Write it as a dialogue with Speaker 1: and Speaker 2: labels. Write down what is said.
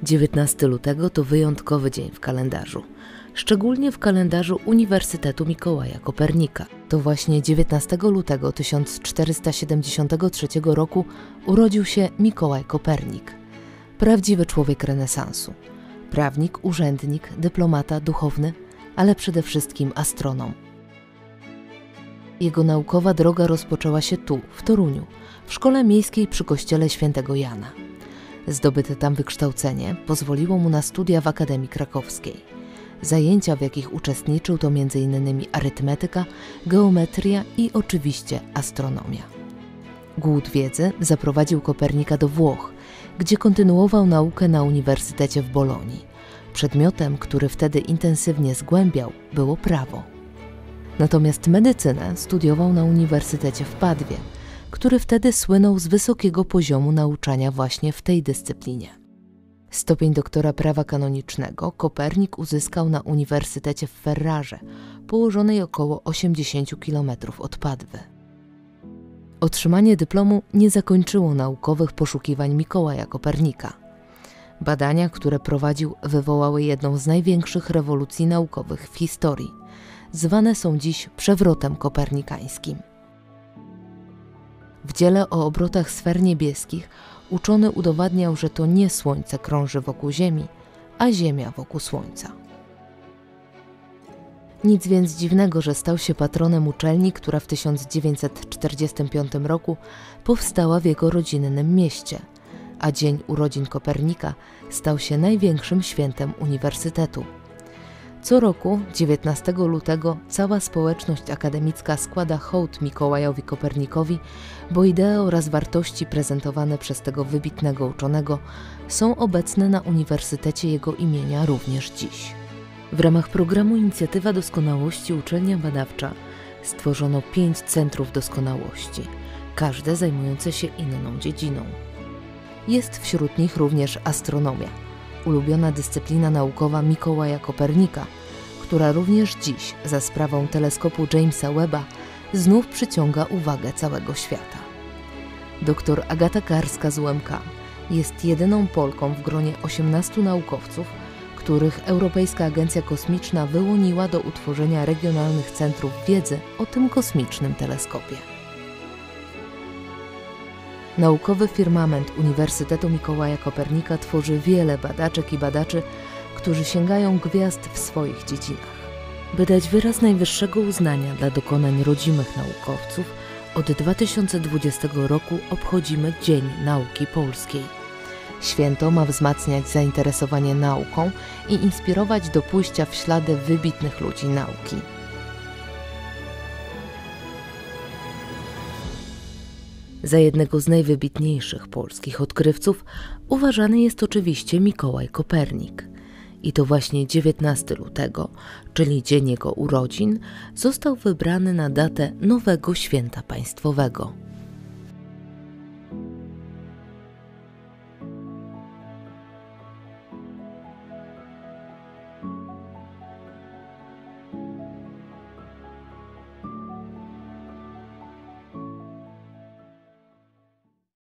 Speaker 1: 19 lutego to wyjątkowy dzień w kalendarzu. Szczególnie w kalendarzu Uniwersytetu Mikołaja Kopernika. To właśnie 19 lutego 1473 roku urodził się Mikołaj Kopernik. Prawdziwy człowiek renesansu. Prawnik, urzędnik, dyplomata, duchowny, ale przede wszystkim astronom. Jego naukowa droga rozpoczęła się tu, w Toruniu, w szkole miejskiej przy kościele Świętego Jana. Zdobyte tam wykształcenie pozwoliło mu na studia w Akademii Krakowskiej. Zajęcia, w jakich uczestniczył, to m.in. arytmetyka, geometria i oczywiście astronomia. Głód wiedzy zaprowadził Kopernika do Włoch, gdzie kontynuował naukę na Uniwersytecie w Bolonii. Przedmiotem, który wtedy intensywnie zgłębiał, było prawo. Natomiast medycynę studiował na Uniwersytecie w Padwie, który wtedy słynął z wysokiego poziomu nauczania właśnie w tej dyscyplinie. Stopień doktora prawa kanonicznego Kopernik uzyskał na Uniwersytecie w Ferrarze, położonej około 80 km od Padwy. Otrzymanie dyplomu nie zakończyło naukowych poszukiwań Mikołaja Kopernika. Badania, które prowadził, wywołały jedną z największych rewolucji naukowych w historii. Zwane są dziś przewrotem kopernikańskim. W dziele o obrotach sfer niebieskich uczony udowadniał, że to nie Słońce krąży wokół Ziemi, a Ziemia wokół Słońca. Nic więc dziwnego, że stał się patronem uczelni, która w 1945 roku powstała w jego rodzinnym mieście, a dzień urodzin Kopernika stał się największym świętem uniwersytetu. Co roku, 19 lutego, cała społeczność akademicka składa hołd Mikołajowi Kopernikowi, bo idee oraz wartości prezentowane przez tego wybitnego uczonego są obecne na Uniwersytecie jego imienia również dziś. W ramach programu Inicjatywa Doskonałości Uczelnia Badawcza stworzono 5 centrów doskonałości, każde zajmujące się inną dziedziną. Jest wśród nich również astronomia, ulubiona dyscyplina naukowa Mikołaja Kopernika, która również dziś za sprawą teleskopu Jamesa Webba znów przyciąga uwagę całego świata. Dr Agata Karska z UMK jest jedyną Polką w gronie 18 naukowców, których Europejska Agencja Kosmiczna wyłoniła do utworzenia regionalnych centrów wiedzy o tym kosmicznym teleskopie. Naukowy firmament Uniwersytetu Mikołaja Kopernika tworzy wiele badaczek i badaczy, którzy sięgają gwiazd w swoich dziedzinach. By dać wyraz najwyższego uznania dla dokonań rodzimych naukowców, od 2020 roku obchodzimy Dzień Nauki Polskiej. Święto ma wzmacniać zainteresowanie nauką i inspirować do pójścia w ślady wybitnych ludzi nauki. Za jednego z najwybitniejszych polskich odkrywców uważany jest oczywiście Mikołaj Kopernik. I to właśnie 19 lutego, czyli dzień jego urodzin, został wybrany na datę nowego święta państwowego.